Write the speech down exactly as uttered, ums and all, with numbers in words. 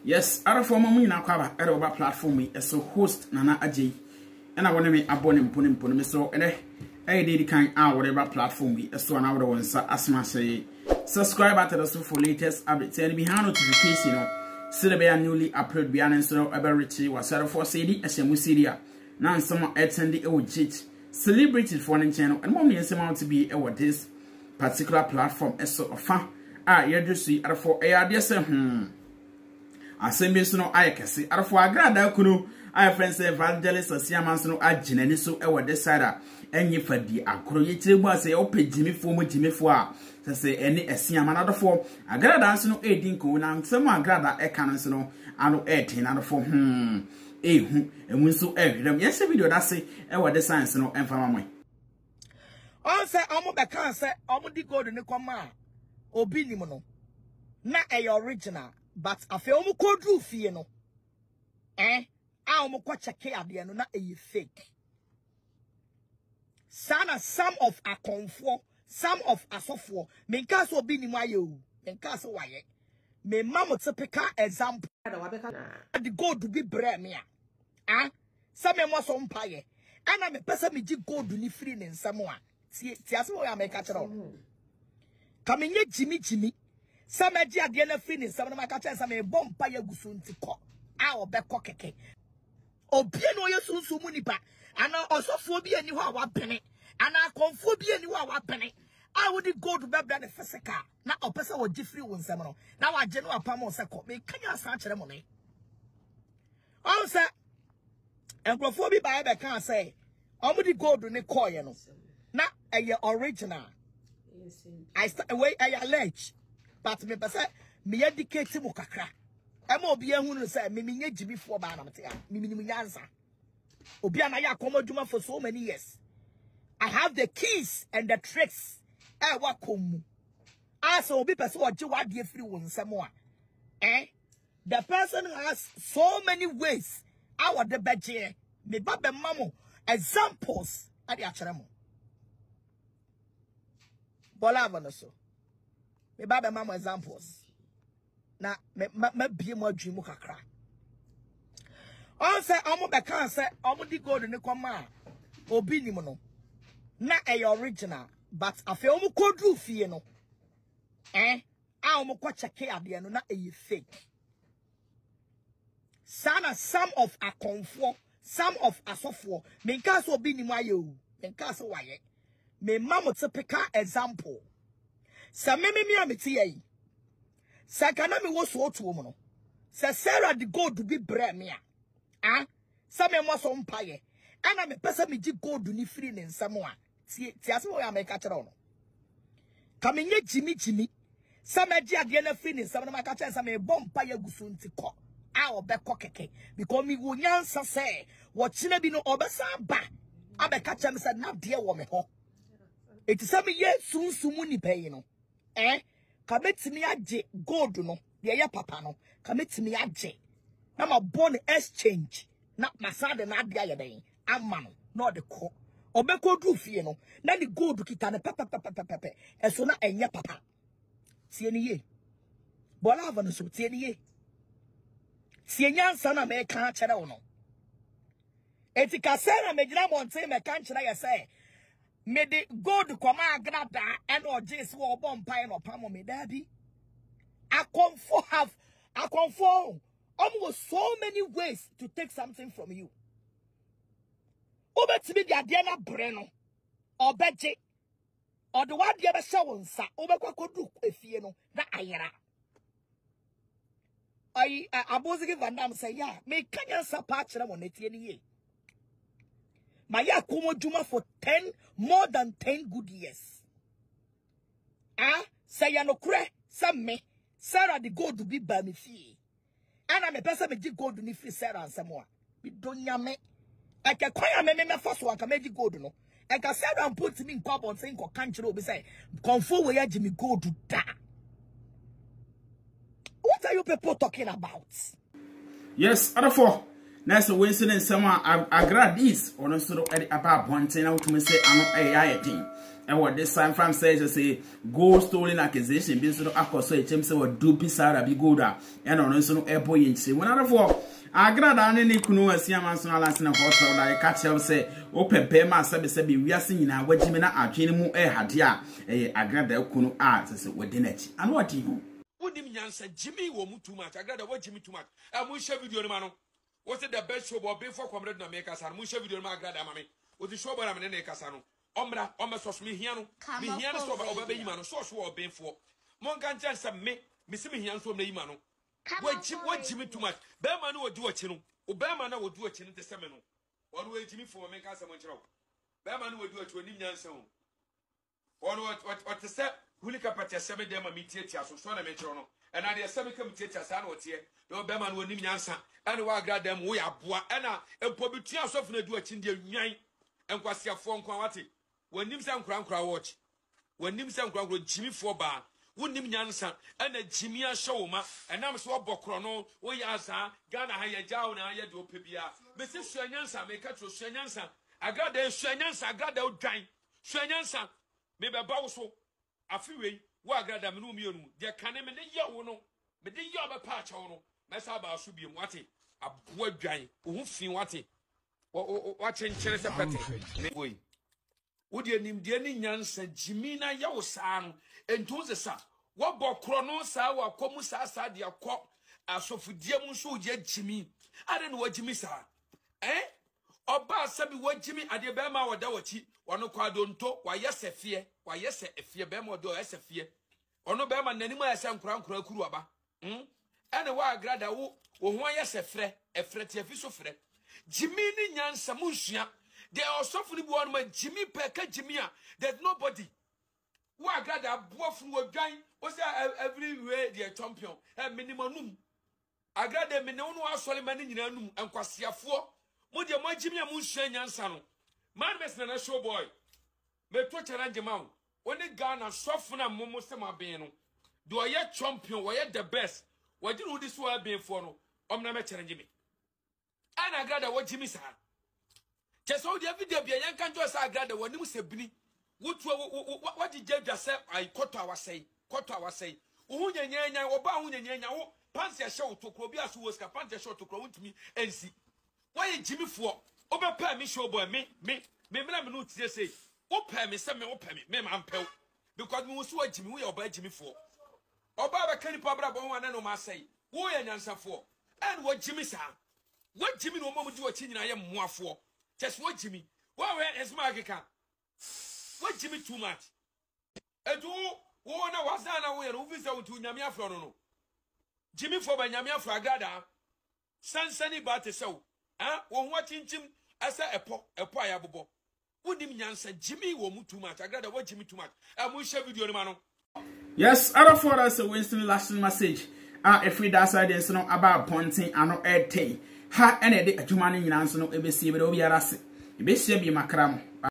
Yes, other form of me now cover at over platform me as so host Nana Agyi. And I want to make a bonnet and put him put him so and I did kind out whatever platform me as so another one so as my say subscribe to the so for latest updates and behind notification no see the newly upload beyond so ever richie was set for city as a musidia now some attending a jit celebrated for an channel and more means amount to be over this particular platform as so far ah you just see other for a ideas hmm Assembly no ayekese arafo agrada kunu ay friends evangelist Asiamah no agyi ni so e wode side enye fadi akoro ye kirebu ase ope gyimi fo mo gyimi fo a se eni Asiamah na dofo agrada nso no edin ko na nsem agrada e kan nso no ano etin na dofo hmm ehu emu nso ehwedam ye se video da se e wode science no emfama mo on se omo be kan se omo di gold ni koma obi ni mo no na e original. But afi omu kodru fie no eh a omu kwa cheke ade no na e fake sana some of akonfo some of asofo me nka so obi ni mu aye o me nka so waye me mamo typical example the gold be bre me ah some me mo so mpaye ana me pese me gi gold ni free ne nsam a ti ti aso ya me ka kire o kamenye gyimi gyimi some Agyi ade na free ni some na maka chen some bompa ya gusu ntiko a obekọ keke obie no ye sunsumu nipa ana osofo bi ani ho a wapene ana akonfo bi ani ho a wapene a wodi gold be bra the physical na opese wo gi free won nsam no na waje no apam o seko me kanya san kire mo ne on se enkrofo bi ba be kan say omudi gold ni koye no na eye original I away I allege but me pese me educate mu kakra e ma obi ehunu say me menye gyimi fo ba na mete a me minim nyansa obi ana ya akomadwuma for so many years. I have the keys and the tricks e wa komu as obi pese o gye wade free won nsam a eh the person has so many ways our the beje me ba be mamo examples ade a kire mo bola avono so me baba mama examples na me ma bie mo adwi mu kakra on say omo be kan say omo di gold ni kwama obi ni mo no na e original but afi omo kodru fie no eh a omo kwa cheke ade no na e fake sana some of akonfo some of asofo me nka so obi ni mo aye o me nka so waye me mama typical example sa me me me ameti yi sa kana me wo so otu mu no sa Sarah the gold bi bre me a ah sa me mo so mpaye ana me pesa me gi gold ni free ne nsam a ti ti ase wo ya me ka kire no ka me nye gyimi gyimi sa me gi ade na free ne nsam na ma ka kire sa me bom mpaye gusu ntiko a obekọ keke because me wo nyansa se wo kire bi no obesa ba abeka kire me sa na de wo me ho eti sa me ye sunsumu ni pay no eh kametimi agye gold no de ye papa no kametimi agye na ma born exchange na masade na ade aye den amma no no de ko obekọ du fie no na ni gold kita ne papa papa papa eso na enye papa tie ni ye bola ava no so tie ni ye tie nyansa na me ka kere wo no eti ka Sarah me gina monte me ka kere ye say me de gold kwama agrada and or jis wo bom pai no pamo me dabi akonfo have akonfo almost so many ways to take something from you obetimi dia de na bre no obeje or the one dia be sha wonsa obekwa kodu efie no na ayera ai abozigi vandam say ya me kanya sapa kire mo netie ni ye Maya kumo juma for ten, more than ten good years. Ah, say ya no kure, some me, Sarah the gold to be by me fee. And I'm a person me gold ni free Sarah and some more. We don't yame. I can quite me me first one can make gold no. I can Sarah and put me in pop on saying ko country be say, conform where ya Jimmy gold to da. What are you people talking about? Yes, other four. Nasa Winston sama agra this or no sort of about one thing out to me say I'm a thing. and what this time from says say gold stolen accusation being so across so it seems so do pisara be golda and on so airport in say one out of four I grad on any kunu Asiamah last in a hotel like catch up say open pay my service be we are singing our Jimina Akinimu e hadia a agrada kunu art as within it and what you would him answer Jimmy will move too much. I got what Jimmy too much. And we share video man. What's it the best show about before comrade na make us and we share video my grada mammy. What the show about I'm in a casano. Ombra, almost was me here. Me here so about baby man, so swore being for. Mongan chance me, Miss me here from the Imano. What Jimmy too much. Bearman would do a chino. Obama would do a chin in the seminal. One way Jimmy for make us a much row. Bearman would do it to an Indian sound. One what what what to say? Who look up at your seven demo meteor, so son of Metrono, and I dare seven come teach us out here. No Bearman will name answer, and why grad them we are boa, Anna, and probably yourself in a do a chin dear nine, and what's your phone quality? When Nims and Crown Crow watch, when Nims and Crown Jimmy for bar, wouldn't him answer, and a Jimmy Showma, and I'm so bocrono, we answer, Ghana higher down, I do Pibia. Missus Shanyansa, make a true Shanyansa. I got the Shanyansa, I got the old time. Shanyansa, maybe a bowso. A few way, what grad a minumium, there can name the yaw, but the yaw patch on, Messaba should be watty, a boy giant, who feel watty, or watching Chelsea Petty. Would you name the Yansa, Jimina Yaw San, and to the sa, what bo chrono sa, or comusa sa, dear cop, as so for dear Musso, yet Jimmy. I don't know what Jimmy sa. Eh? Or bar sabi what Jimmy at the Bama or Dawachi, or no Kwadonto, why yes a fear, why yes a fear, Bama do as a fear. Or no Bama Nanima as some crown Kuruaba. Hm? And a wild grada who, why yes a fre, a fret a fish of fre. Jimmy Nyan Samusia, they are suffering one with Jimmy Pecker Jimia, there's nobody. Why grada both from a guy was there everywhere the champion, a minimum. I got them in no one Solomon in Yanum and Quasia four. Modia my Jimmy Mushan Yansano. Man best than a show boy. Me to challenge him out. When the gun and soften and momo sema beno. Do I yet champion, why yet the best? Why do you this world being for no? I'm not challenge me. And I got what Jimmy said. Just all the every day be a young canto as I got the one who said Bini. What did you just say? I caught our say, caught our say. Who yanya or bound yanya, pants your show to Cobia who was capant your show to crow to me and see. Why Jimmy for? Over pay me show boy, me, me, me, me, no tears say. Oh, pay me, some me, oh, pay me, me, I'm pale. Because we will sweat Jimmy, we obey Jimmy for. Or Baba Kenny Pabra, one and no ma say. Who an answer for? And what Jimmy say? What Jimmy no more do a chin I am more for? Just what Jimmy? Well, where is my account? What Jimmy too much? And who, who was done away and who visit to Namia Flono? Jimmy for by Namia Fragada. Sansani Bate so. Ah, one watching Jim as a po, a poyabo. Wouldn't him answer Jimmy will move too much. I got to watch Jimmy too much. And we share video, man. Yes, other for us a Winston last message. Ah, if we that's idea so about pointing and no air tay. Ha, any day, a two man in answer no A B C, but over your ass. A B C be macram.